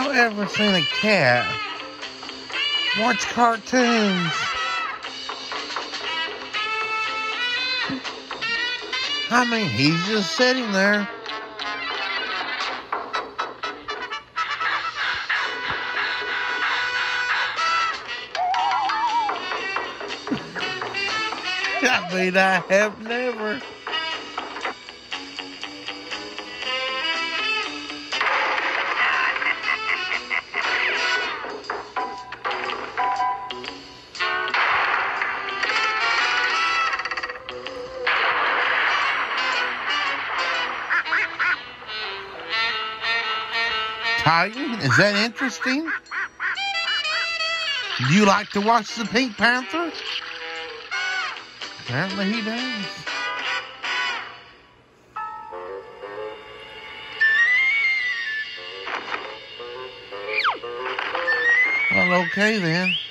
you ever seen a cat watch cartoons? I mean, he's just sitting there. I mean, I have never. Titan, is that interesting? Do you like to watch the Pink Panther? Apparently he does. Well, okay then.